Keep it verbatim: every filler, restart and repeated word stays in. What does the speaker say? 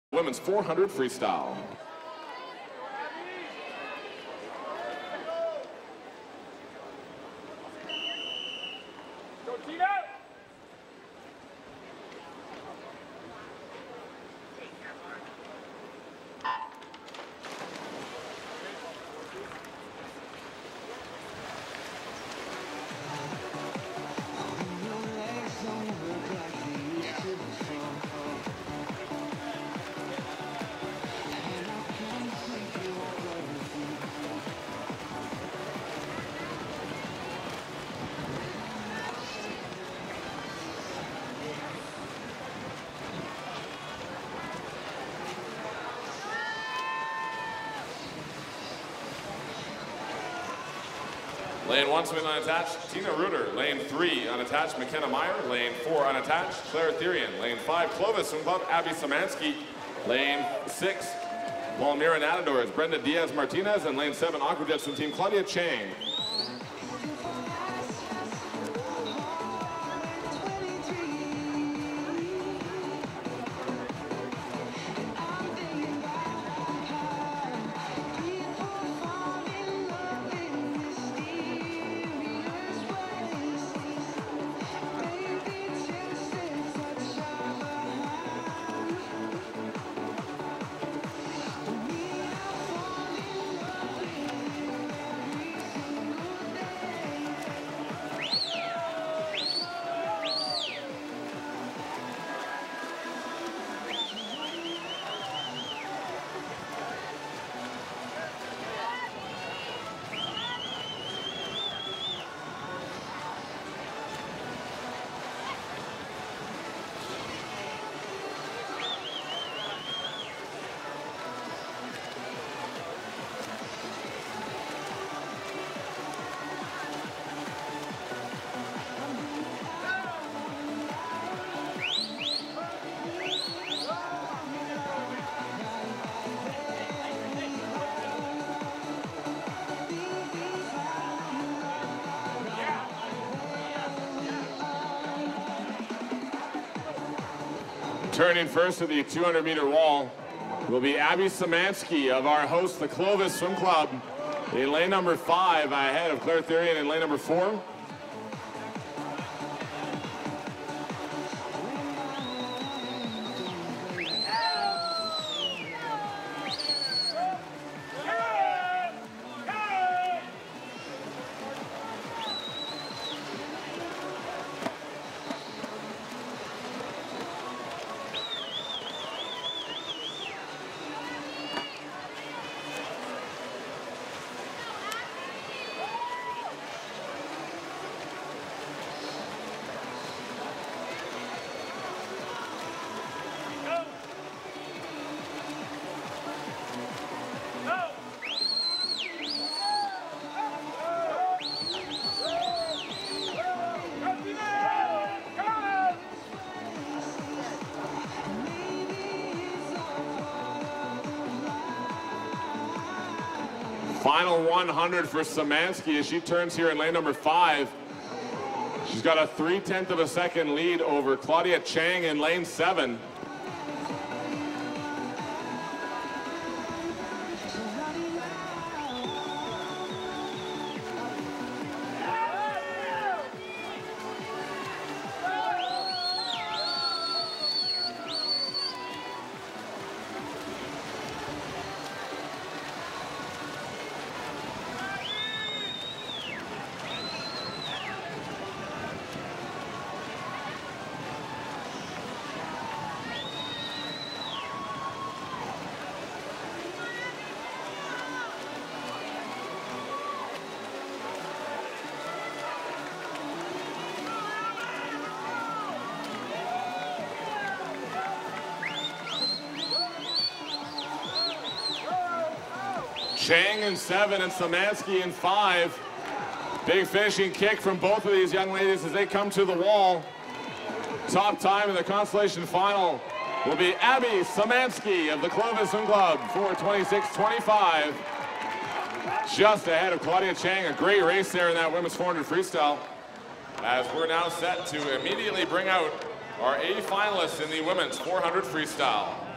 Women's four hundred freestyle. Lane one, swing unattached, Tina Reuter. Lane three, unattached, McKenna Meyer. Lane four, unattached, Claire Therian. Lane five, Clovis, swim club, Abby Samansky. Lane six, Palmyra Natadors, Brenda Diaz Martinez. And lane seven, Aquajet swim team, Claudia Chang. Turning first to the two hundred meter wall will be Abby Samansky of our host, the Clovis Swim Club, in lane number five, ahead of Claire Therian in lane number four. Final one hundred for Samansky as she turns here in lane number five. She's got a three-tenth of a second lead over Claudia Chang in lane seven. Chang in seven and Samansky in five. Big finishing kick from both of these young ladies as they come to the wall. Top time in the consolation final will be Abby Samansky of the Clovis Swim Club, four twenty-six twenty-five. Just ahead of Claudia Chang. A great race there in that women's four hundred freestyle. As we're now set to immediately bring out our A finalists in the women's four hundred freestyle.